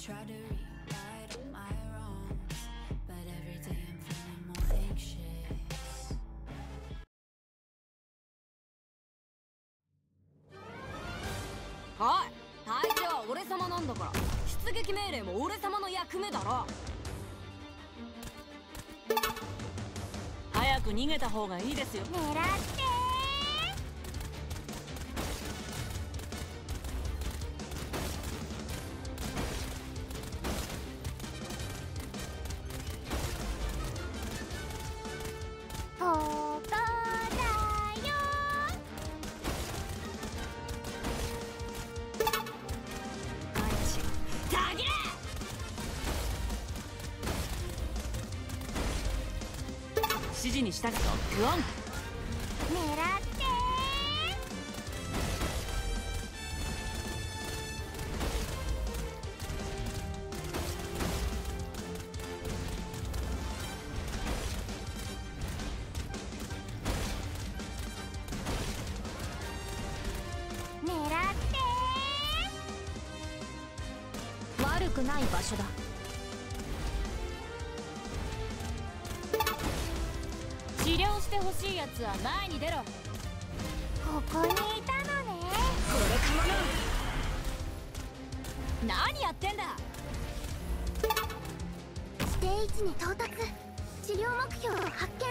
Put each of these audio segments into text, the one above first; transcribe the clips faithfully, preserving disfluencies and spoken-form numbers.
try to rewrite all my wrongs, but every day I'm feeling more anxious. おい、相手は俺様なんだから出撃命令も俺様の役目だろ。 早く逃げた方がいいですよ。 狙ってここだよ。 たぎれ。 指示に従うぞ。グオン。 狙って狙って悪くない場所だ。 治療してほしいやつは前に出ろ。 ここにいたのね。 これかもな。何やってんだ。 ステージに到達。治療目標を発見。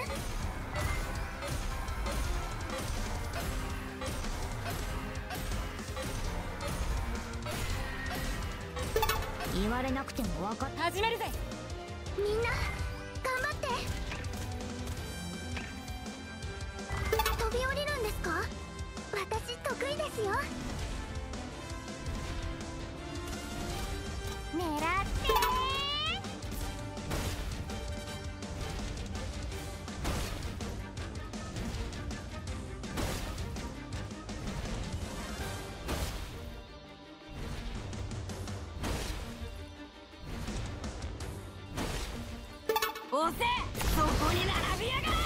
言われなくても分かった。 始めるぜ。 みんな頑張って。飛び降りるんですか？私得意ですよ。狙って押せ。そこに並びやがれ。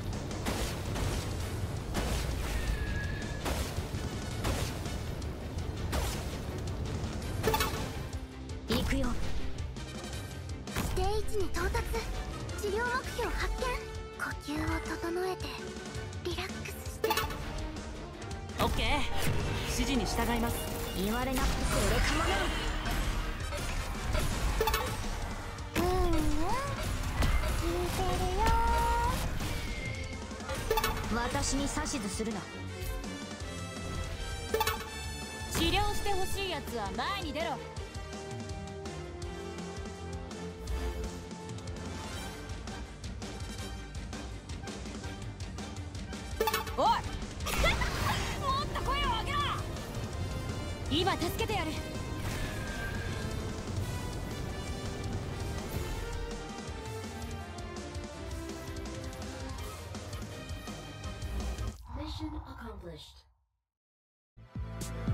行くよ。ステージに到達。治療目標発見。呼吸を整えてリラックスして。 オッケー。指示に従います。 言われなくてこれかもな。うんうん聞いてるよ。私に指図するな。 治療してほしいやつは前に出ろ。 おいもっと声を上げろ。 今助けてやる。 Mission accomplished.